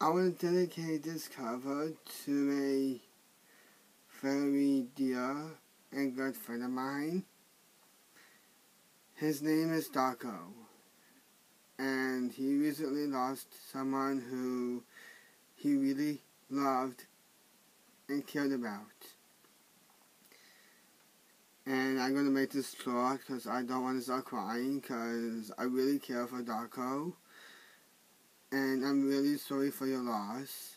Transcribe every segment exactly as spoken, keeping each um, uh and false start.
I want to dedicate this cover to a very dear and good friend of mine. His name is Dawko, and he recently lost someone who he really loved and cared about. And I'm going to make this short because I don't want to start crying, because I really care for Dawko. And I'm really sorry for your loss.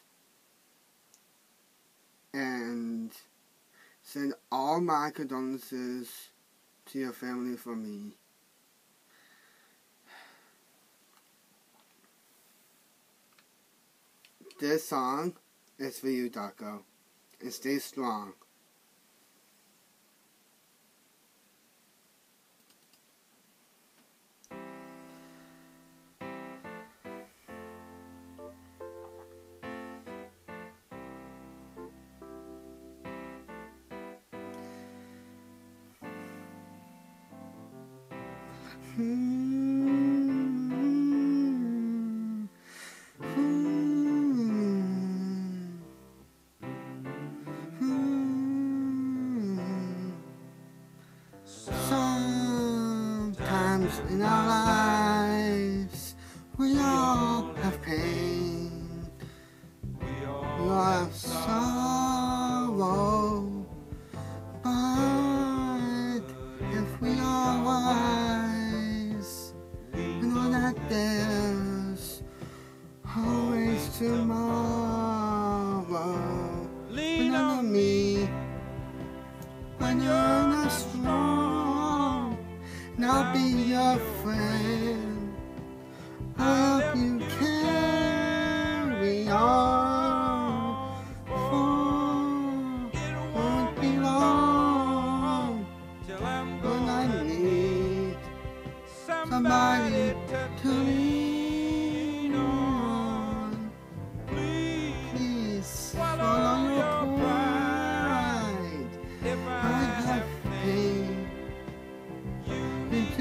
And send all my condolences to your family from me. This song is for you, Dawko. And stay strong. Hmm. Hmm. Hmm. Sometimes in our lives we all have pain, we all have sorrow, but if we are wise, we know that there's always tomorrow. Lean on me when you're not strong, and I'll be your friend. I'll help you carry on, for it won't be long till I'm gonna need somebody to lean on. Please swallow your pride. If I have pain, into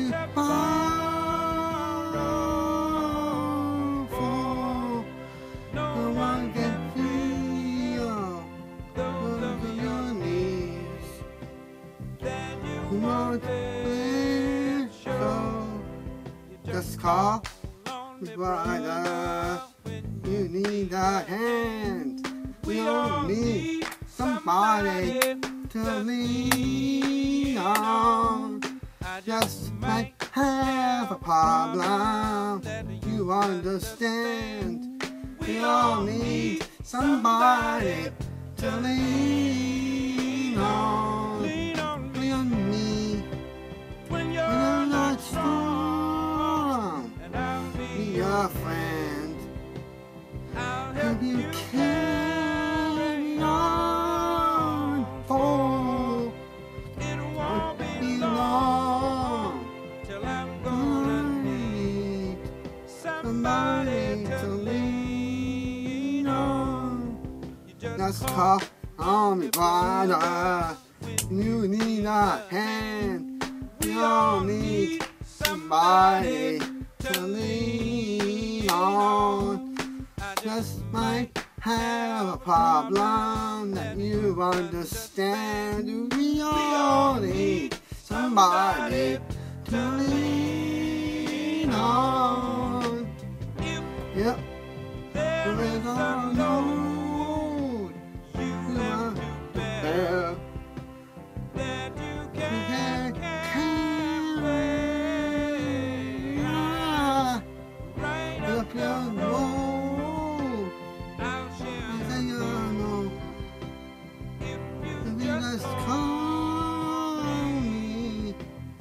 borrow, for no one can feel those of your needs. You won't live, so just call me brother. You need a hand. We all need somebody to lean on. I just might have a problem that you understand. We all need somebody to lean on. Lean on me when you're not strong, and I'll be your friend. I'll help you carry on, for it won't be long till I'm gonna need somebody to lean on. Just call on me, brother. You need a hand. We all need somebody to lean on. I just might have a problem that you understand. We all need somebody to lean on. Yep, there is a load you have to bear that you can't carry. Right up your road, I'll share your load. If you just call me,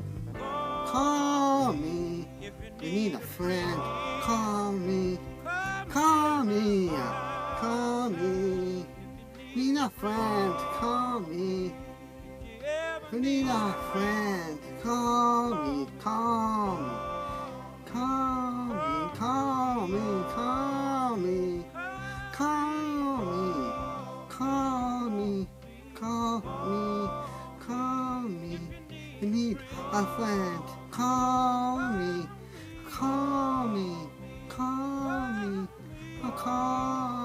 call me. If you need a friend, call me, call me, call me. Need a friend, call me. If you need a friend, call me, call me, call me, call me, call me, call me, call me, call me, call me. You need a friend, call me, call me, call me, call me.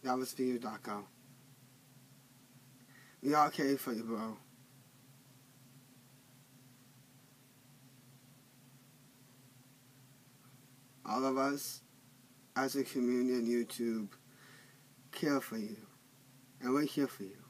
That was for you, Dawko. We all care for you, bro. All of us, as a community on YouTube, care for you. And we're here for you.